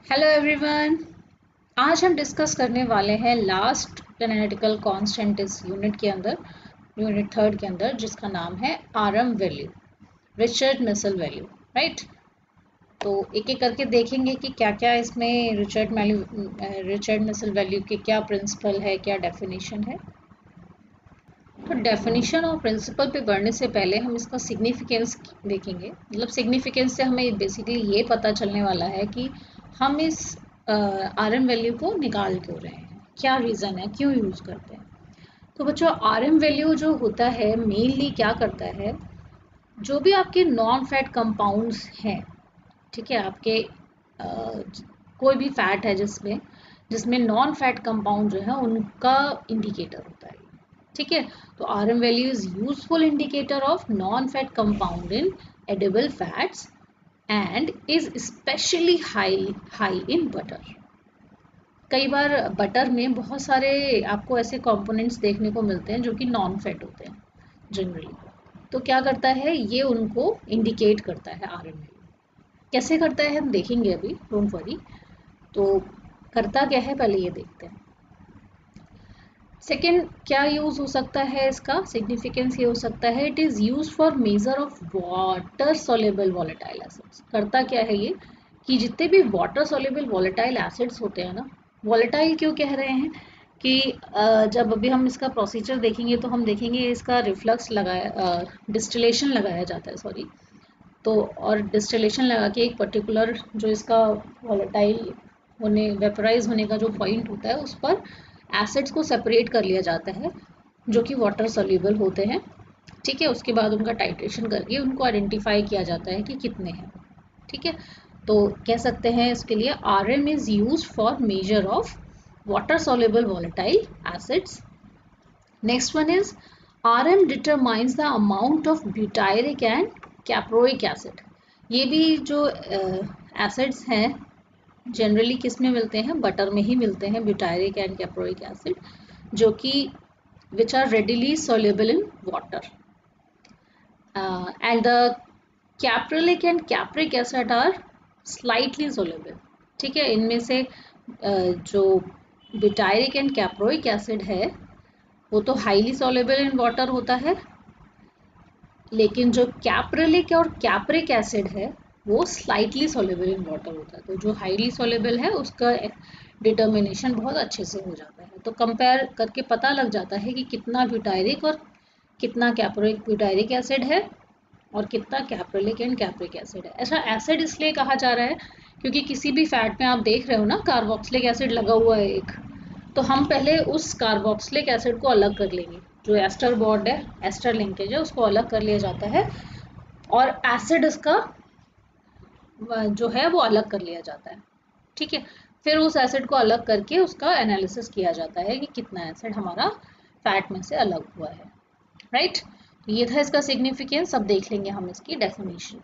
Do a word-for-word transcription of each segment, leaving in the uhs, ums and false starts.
Hello everyone. आज हम discuss करने वाले हैं लास्ट एनालिटिकल कांस्टेंट इस यूनिट के अंदर, यूनिट थर्ड के अंदर, जिसका नाम है RM value, Richard Meissl value. Right, तो एक एक करके देखेंगे कि क्या क्या इसमें Richard value Richard Meissl value के क्या प्रिंसिपल है, क्या डेफिनेशन है। तो डेफिनेशन और प्रिंसिपल पे बढ़ने से पहले हम इसका सिग्निफिकेंस देखेंगे। मतलब सिग्निफिकेंस से हमें बेसिकली ये पता चलने वाला है कि हम इस आर एम वैल्यू को निकाल क्यों रहे हैं, क्या रीज़न है, क्यों यूज़ करते हैं। तो बच्चों, आर एम वैल्यू जो होता है मेनली क्या करता है, जो भी आपके नॉन फैट कंपाउंड्स हैं, ठीक है, आपके आ, कोई भी फैट है जिसमें जिसमें नॉन फैट कंपाउंड जो है उनका इंडिकेटर होता है। ठीक है, तो R M value is useful indicator of non fat compound in edible fats and is specially high high in butter. कई बार बटर में बहुत सारे आपको ऐसे कंपोनेंट्स देखने को मिलते हैं जो कि नॉन फैट होते हैं जनरली। तो क्या करता है, ये उनको इंडिकेट करता है आर एम वैल्यू। कैसे करता है हम देखेंगे अभी, डोंट वरी। तो करता क्या है पहले ये देखते हैं। सेकेंड, क्या यूज हो सकता है, इसका सिग्निफिकेंस ये हो सकता है, it is use for measure of water soluble volatile acids. करता क्या है ये कि जितने भी वाटर सोल्यूबल वॉलेटाइल एसिड्स होते हैं ना, वॉलेटाइल क्यों कह रहे हैं कि जब अभी हम इसका प्रोसीजर देखेंगे तो हम देखेंगे इसका रिफ्लक्स लगाया, डिस्टिलेशन लगाया जाता है, सॉरी। तो और डिस्टिलेशन लगा के एक पर्टिकुलर जो इसका वॉलेटाइल होने, वेपराइज होने का जो पॉइंट होता है, उस पर एसिड्स को सेपरेट कर लिया जाता है जो कि वाटर सोल्यूबल होते हैं। ठीक है, उसके बाद उनका टाइट्रेशन करके उनको आइडेंटिफाई किया जाता है कि कितने हैं। ठीक है, तो कह सकते हैं इसके लिए R M is use for measure of water soluble volatile acids. Next one is R M determines the amount of butyric and caproic acid. ये भी जो एसिड्स uh, हैं जनरली किस में मिलते हैं, बटर में ही मिलते हैं, ब्यूटायरिक एंड कैप्रोइक एसिड, जो कि which are readily soluble in water and the caprylic and capric acid are slightly soluble. ठीक है, इनमें से uh, जो ब्यूटायरिक एंड कैप्रोइक एसिड है वो तो हाईली सोल्यूबल इन वाटर होता है, लेकिन जो कैप्रिलिक और कैप्रिक एसिड है वो स्लाइटली सोल्यूबल इन वाटर होता है। तो जो हाईली सोल्यूबल है उसका डिटर्मिनेशन बहुत अच्छे से हो जाता है। तो कंपेयर करके पता लग जाता है कि कितना ब्यूटायरिक और कितना कैप्रिक ब्यूटायरिक एसिड है और कितना कैप्रिलिक एंड कैप्रिक एसिड है। ऐसा एसिड इसलिए कहा जा रहा है क्योंकि किसी भी फैट में आप देख रहे हो ना, कार्बोक्सिलिक एसिड लगा हुआ है एक, तो हम पहले उस कार्बोक्सिलिक एसिड को अलग कर लेंगे। जो एस्टर बॉन्ड है, एस्टर लिंकेज है, उसको अलग कर लिया जाता है और एसिड इसका जो है वो अलग कर लिया जाता है। ठीक है, फिर उस एसिड को अलग करके उसका एनालिसिस किया जाता है कि कितना एसिड हमारा फैट में से अलग हुआ है। राइट, तो ये था इसका सिग्निफिकेंस। अब देख लेंगे हम इसकी डेफिनेशन।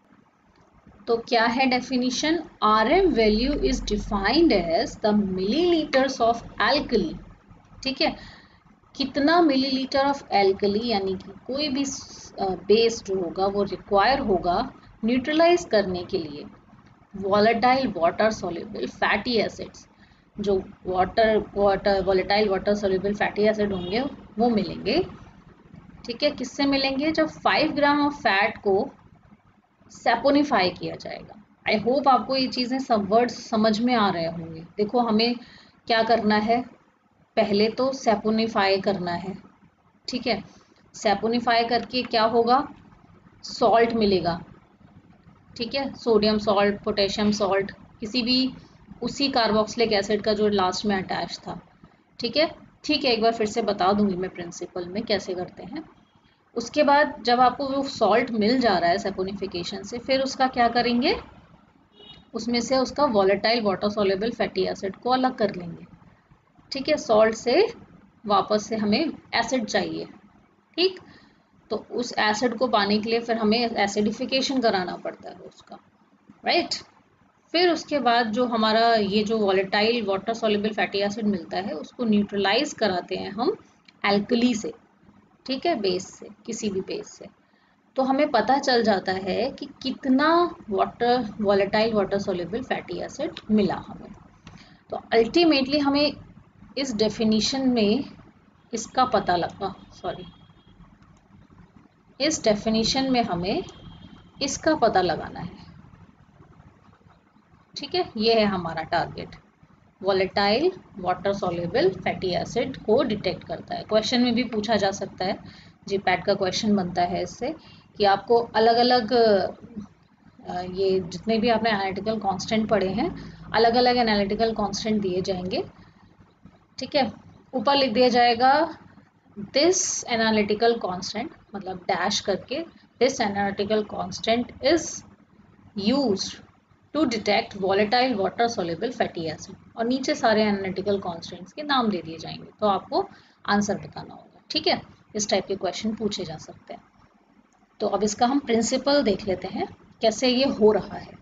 तो क्या है definition, R M value is defined as the milliliters of alkali. ठीक है, कितना मिलीलीटर ऑफ एल्कली यानी कि कोई भी बेस जो होगा वो रिक्वायर होगा न्यूट्रलाइज करने के लिए volatile water soluble fatty acids. जो water water volatile water soluble fatty acid होंगे वो मिलेंगे। ठीक है, किससे मिलेंगे, जब फाइव ग्राम ऑफ फैट को सेपोनिफाई किया जाएगा। आई होप आपको ये चीज़ें सब वर्ड्स समझ में आ रहे होंगे। देखो, हमें क्या करना है, पहले तो सेपोनिफाई करना है। ठीक है, सेपोनिफाई करके क्या होगा, सॉल्ट मिलेगा। ठीक है, सोडियम सॉल्ट, पोटेशियम सॉल्ट, किसी भी उसी कार्बोक्सिलिक एसिड का जो लास्ट में अटैच था। ठीक है, ठीक है, एक बार फिर से बता दूंगी मैं प्रिंसिपल में कैसे करते हैं। उसके बाद जब आपको वो सॉल्ट मिल जा रहा है सेपोनिफिकेशन से, फिर उसका क्या करेंगे, उसमें से उसका volatile water soluble fatty acid को अलग कर लेंगे। ठीक है, सॉल्ट से वापस से हमें एसिड चाहिए। ठीक, तो उस एसिड को पाने के लिए फिर हमें एसिडिफिकेशन कराना पड़ता है उसका। राइट, फिर उसके बाद जो हमारा ये जो volatile water soluble fatty acid मिलता है उसको न्यूट्रलाइज कराते हैं हम एल्कली से। ठीक है, बेस से, किसी भी बेस से। तो हमें पता चल जाता है कि कितना water volatile water soluble fatty acid मिला हमें। तो अल्टीमेटली हमें इस डेफिनेशन में इसका पता लगा सॉरी इस डेफिनेशन में हमें इसका पता लगाना है। ठीक है, ये है हमारा target. Volatile water soluble fatty acid को डिटेक्ट करता है। क्वेश्चन में भी पूछा जा सकता है, जी पैट का क्वेश्चन बनता है इससे कि आपको अलग अलग ये जितने भी आपने एनालिटिकल कांस्टेंट पढ़े हैं, अलग अलग एनालिटिकल कांस्टेंट दिए जाएंगे। ठीक है, ऊपर लिख दिया जाएगा दिस एनालिटिकल कांस्टेंट, मतलब डैश करके, this analytical constant is used to detect volatile water soluble fatty acid, और नीचे सारे एनालिटिकल कांस्टेंट्स के नाम दे दिए जाएंगे, तो आपको आंसर बताना होगा। ठीक है, इस टाइप के क्वेश्चन पूछे जा सकते हैं। तो अब इसका हम प्रिंसिपल देख लेते हैं कैसे ये हो रहा है।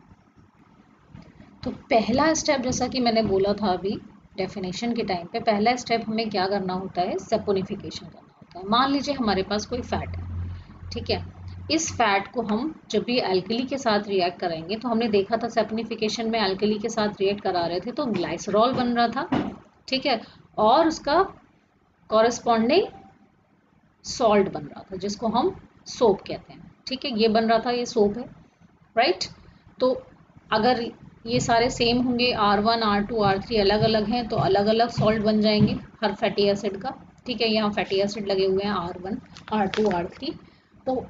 तो पहला स्टेप, जैसा कि मैंने बोला था अभी डेफिनेशन के टाइम पे, पहला स्टेप हमें क्या करना होता है, सैपोनिफिकेशन करना होता है। मान लीजिए हमारे पास कोई फैट है, ठीक है, इस फैट को हम जब भी अल्कली के साथ रिएक्ट करेंगे, तो हमने देखा था सैपोनिफिकेशन में अल्कली के साथ रिएक्ट करा रहे थे तो ग्लाइसरॉल बन रहा था। ठीक है, और उसका कॉरेस्पॉन्डिंग सॉल्ट बन रहा था जिसको हम सोप कहते हैं। ठीक है, ये बन रहा था, ये सोप है, राइट। तो अगर ये सारे सेम होंगे, R one R two R three अलग अलग हैं, तो अलग अलग सॉल्ट बन जाएंगे हर फैटी एसिड का। ठीक है, यहाँ फैटी एसिड लगे हुए हैं R one R two R three, तो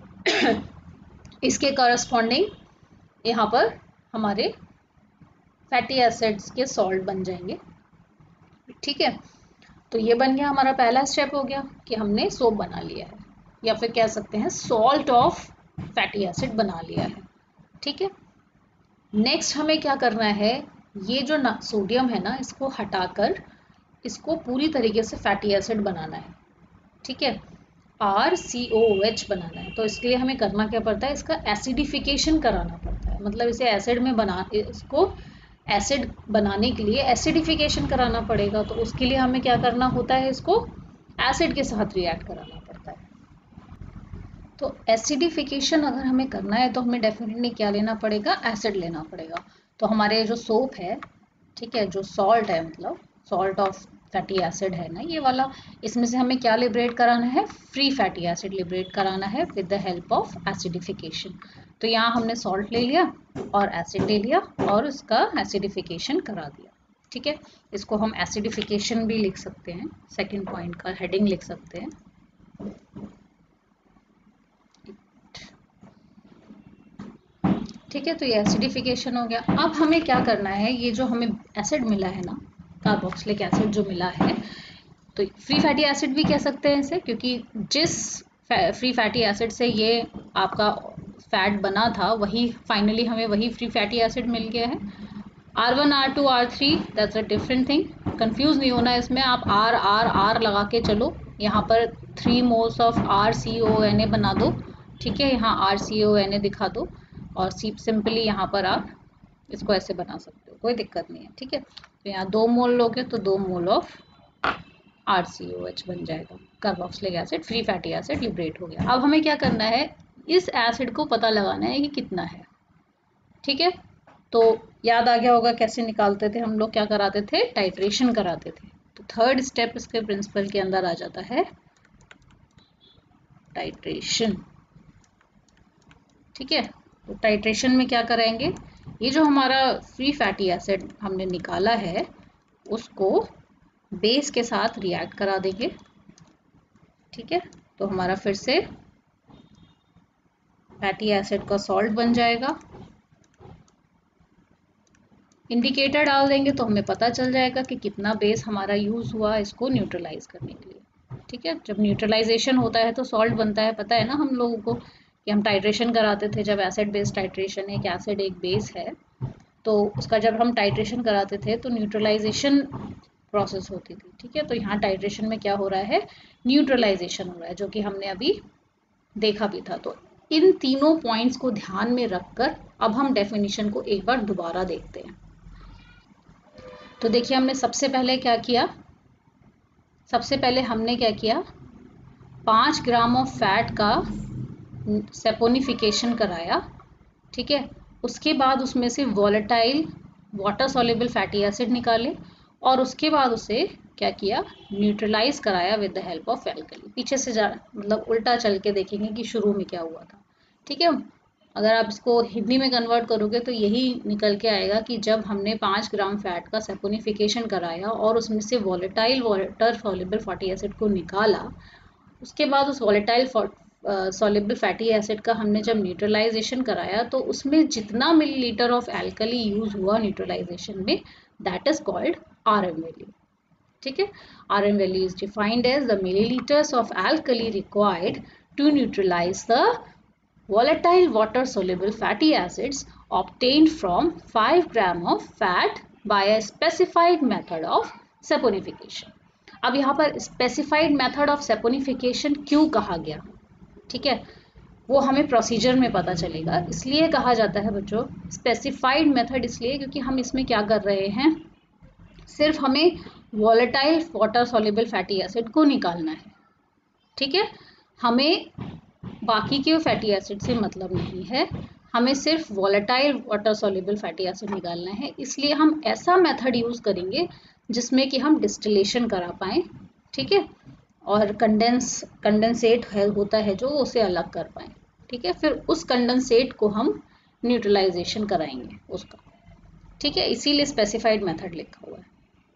इसके करस्पॉन्डिंग यहाँ पर हमारे फैटी एसिड्स के सॉल्ट बन जाएंगे। ठीक है, तो ये बन गया हमारा पहला स्टेप, हो गया कि हमने सोप बना लिया है, या फिर कह सकते हैं सॉल्ट ऑफ फैटी एसिड बना लिया है। ठीक है, नेक्स्ट हमें क्या करना है, ये जो सोडियम है ना, इसको हटाकर इसको पूरी तरीके से फैटी एसिड बनाना है। ठीक है, आर सी ओ एच बनाना है। तो इसके लिए हमें करना क्या पड़ता है, इसका एसिडिफिकेशन कराना पड़ता है, मतलब इसे एसिड में बना इसको एसिड बनाने के लिए एसिडिफिकेशन कराना पड़ेगा। तो उसके लिए हमें क्या करना होता है, इसको एसिड के साथ रिएक्ट कराना पड़ता है। तो एसिडिफिकेशन अगर हमें करना है तो हमें डेफिनेटली क्या लेना पड़ेगा, एसिड लेना पड़ेगा। तो हमारे जो सोप है, ठीक है, जो सॉल्ट है, मतलब सॉल्ट ऑफ फैटी एसिड है ना ये वाला, इसमें से हमें क्या लिबरेट कराना है, फ्री फैटी एसिड लिबरेट कराना है with the help of acidification. तो यहाँ हमने सॉल्ट ले लिया और एसिड ले लिया और उसका एसिडिफिकेशन करा दिया। ठीक है, इसको हम एसिडिफिकेशन भी लिख सकते हैं, सेकेंड पॉइंट का हेडिंग लिख सकते हैं। ठीक है, तो ये एसिडिफिकेशन हो गया। अब हमें क्या करना है, ये जो हमें एसिड मिला है ना, कार्बोक्सिलिक एसिड जो मिला है, तो फ्री फैटी एसिड भी कह सकते हैं इसे, क्योंकि जिस फ्री फैटी एसिड से ये आपका फैट बना था, वही फाइनली हमें वही फ्री फैटी एसिड मिल गया है। R one R two R three that's a different thing, confuse नहीं होना इसमें, आप आर आर आर लगा के चलो, यहाँ पर three moles of R C O N A बना दो। ठीक है, यहाँ आर सी ओ एन ए दिखा दो और सिंपली यहाँ पर आप इसको ऐसे बना सकते हो, कोई दिक्कत नहीं है। ठीक है, तो यहाँ दो मोल लोगे तो दो mole of R C O H बन जाएगा, carboxylic acid free fatty acid liberate हो गया। अब हमें क्या करना है, इस एसिड को पता लगाना है कि कितना है। ठीक है, तो याद आ गया होगा कैसे निकालते थे हम लोग, क्या कराते थे, टाइट्रेशन कराते थे। तो थर्ड स्टेप इसके प्रिंसिपल के अंदर आ जाता है टाइट्रेशन। ठीक है, तो टाइट्रेशन में क्या करेंगे, ये जो हमारा फ्री फैटी एसिड हमने निकाला है उसको बेस के साथ रिएक्ट करा देंगे। ठीक है, तो हमारा फिर से फैटी एसिड का सॉल्ट बन जाएगा। इंडिकेटर डाल देंगे तो हमें पता चल जाएगा कि कितना बेस हमारा यूज हुआ इसको न्यूट्रलाइज करने के लिए। ठीक है, जब न्यूट्रलाइजेशन होता है तो सॉल्ट बनता है, पता है ना हम लोगों को कि हम टाइट्रेशन कराते थे, जब एसिड बेस टाइट्रेशन, एक एसिड एक बेस है, तो उसका जब हम टाइट्रेशन कराते थे तो न्यूट्रलाइजेशन प्रोसेस होती थी। ठीक है, तो यहाँ टाइट्रेशन में क्या हो रहा है, न्यूट्रलाइजेशन हो रहा है, जो कि हमने अभी देखा भी था। तो इन तीनों पॉइंट्स को ध्यान में रखकर अब हम डेफिनेशन को एक बार दोबारा देखते हैं। तो देखिए हमने सबसे पहले क्या किया, सबसे पहले हमने क्या किया, पाँच ग्राम ऑफ फैट का सेपोनिफिकेशन कराया, ठीक है, उसके बाद उसमें से volatile water soluble fatty acid निकाले और उसके बाद उसे क्या किया, न्यूट्रलाइज कराया with the help of alkali. पीछे से जा मतलब उल्टा चल के देखेंगे कि शुरू में क्या हुआ था, ठीक है। अगर आप इसको हिंदी में कन्वर्ट करोगे तो यही निकल के आएगा कि जब हमने पाँच ग्राम फैट का सेपोनिफिकेशन कराया और उसमें से volatile water soluble fatty acid को निकाला, उसके बाद उस वॉलेटाइल सॉल्युबल फैटी एसिड का हमने जब न्यूट्रलाइजेशन कराया तो उसमें जितना मिलीलीटर ऑफ एल्कली यूज हुआ न्यूट्रलाइजेशन में, that is called R M value, ठीक है। R M value is defined as the milliliters of alkali required to neutralize the volatile water soluble fatty acids obtained from five gram of fat by a specified method of saponification। अब यहाँ पर specified method of saponification क्यों कहा गया, ठीक है, वो हमें प्रोसीजर में पता चलेगा। इसलिए कहा जाता है बच्चों स्पेसिफाइड मेथड, इसलिए क्योंकि हम इसमें क्या कर रहे हैं, सिर्फ हमें volatile water soluble fatty acid को निकालना है, ठीक है। हमें बाकी के फैटी एसिड से मतलब नहीं है, हमें सिर्फ volatile water soluble fatty acid निकालना है। इसलिए हम ऐसा मेथड यूज करेंगे जिसमें कि हम डिस्टिलेशन करा पाएँ, ठीक है, और कंडेंस कंडेंसेट है होता है जो उसे अलग कर पाएँ, ठीक है। फिर उस कंडेंसेट को हम न्यूट्रलाइजेशन कराएंगे उसका, ठीक है, इसीलिए स्पेसिफाइड मेथड लिखा हुआ है।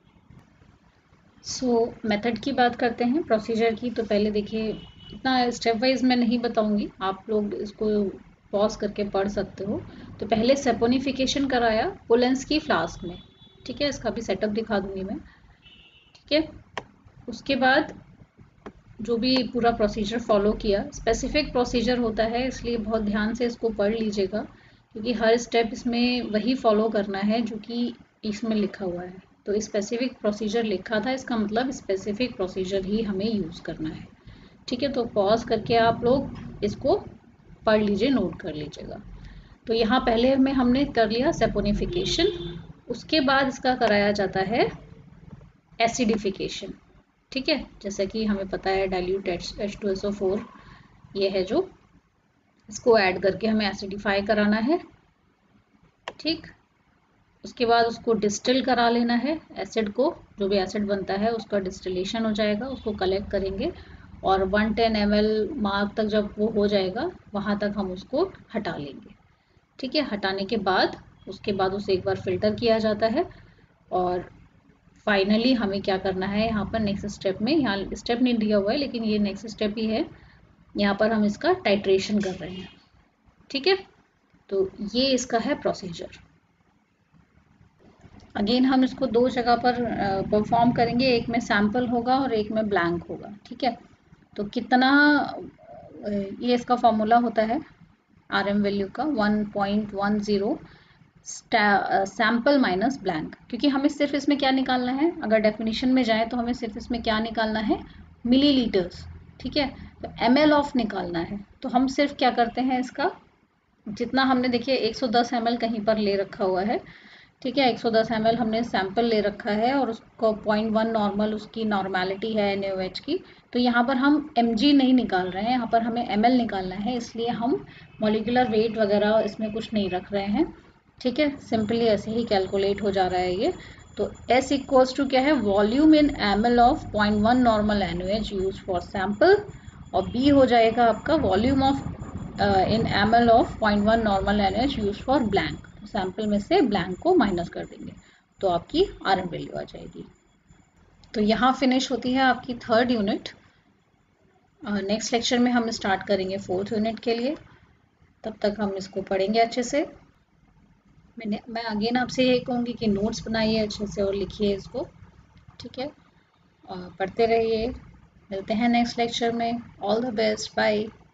सो so, मेथड की बात करते हैं प्रोसीजर की। तो पहले देखिए, इतना स्टेप वाइज मैं नहीं बताऊंगी, आप लोग इसको पॉज करके पढ़ सकते हो। तो पहले सेपोनिफिकेशन कराया पोलेंस्की फ्लास्क में, ठीक है, इसका भी सेटअप दिखा दूंगी मैं, ठीक है। उसके बाद जो भी पूरा प्रोसीजर फॉलो किया, स्पेसिफिक प्रोसीजर होता है इसलिए बहुत ध्यान से इसको पढ़ लीजिएगा, क्योंकि हर स्टेप इसमें वही फॉलो करना है जो कि इसमें लिखा हुआ है। तो स्पेसिफिक प्रोसीजर लिखा था, इसका मतलब स्पेसिफिक प्रोसीजर ही हमें यूज़ करना है, ठीक है। तो पॉज करके आप लोग इसको पढ़ लीजिए, नोट कर लीजिएगा। तो यहाँ पहले में हमने कर लिया सेपोनिफिकेशन, उसके बाद इसका कराया जाता है एसिडिफिकेशन, ठीक है। जैसा कि हमें पता है dilute H two S O four ये है जो, इसको ऐड करके हमें एसिडिफाई कराना है, ठीक। उसके बाद उसको डिस्टिल करा लेना है, एसिड को, जो भी एसिड बनता है उसका डिस्टिलेशन हो जाएगा, उसको कलेक्ट करेंगे और one ten M L mark तक जब वो हो जाएगा वहाँ तक हम उसको हटा लेंगे, ठीक है। हटाने के बाद उसके बाद उसे एक बार फिल्टर किया जाता है और फाइनली हमें क्या करना है, यहाँ पर नेक्स्ट स्टेप में, यहाँ स्टेप नहीं दिया हुआ है लेकिन ये नेक्स्ट स्टेप ही है, यहाँ पर हम इसका टाइट्रेशन कर रहे हैं, ठीक है। तो ये इसका है प्रोसीजर। अगेन हम इसको दो जगह पर परफॉर्म करेंगे, एक में सैंपल होगा और एक में ब्लैंक होगा, ठीक है। तो कितना, ये इसका फॉर्मूला होता है आर एम वैल्यू का one point one zero sample minus blank, क्योंकि हमें सिर्फ इसमें क्या निकालना है, अगर डेफिनेशन में जाए तो हमें सिर्फ इसमें क्या निकालना है, मिलीलीटर्स, ठीक है। तो एम एल ऑफ निकालना है, तो हम सिर्फ क्या करते हैं, इसका जितना हमने देखिए एक सौ दस एम एल कहीं पर ले रखा हुआ है, ठीक है, एक सौ दस एम एल हमने सैंपल ले रखा है और उसको पॉइंट वन नॉर्मल उसकी नॉर्मेलिटी है एन ओ एच की। तो यहाँ पर हम एम जी नहीं निकाल रहे हैं, यहाँ पर हमें एम एल निकालना है, इसलिए हम मॉलिकुलर वेट वगैरह इसमें कुछ नहीं रख रहे हैं, ठीक है। सिंपली ऐसे ही कैलकुलेट हो जा रहा है ये। तो S इक्वल्स टू क्या है, volume in M L of point one normal N O H use for sample, और B हो जाएगा आपका volume of in M L of point one normal N O H use for blank. Sample में से blank को minus कर देंगे तो आपकी आर एम वैल्यू आ जाएगी। तो यहाँ फिनिश होती है आपकी थर्ड यूनिट। नेक्स्ट लेक्चर में हम स्टार्ट करेंगे फोर्थ यूनिट के लिए, तब तक हम इसको पढ़ेंगे अच्छे से। मैंने मैं अगेन आपसे यही कहूँगी कि नोट्स बनाइए अच्छे से और लिखिए इसको, ठीक है, और पढ़ते रहिए। मिलते हैं नेक्स्ट लेक्चर में। All the best, bye.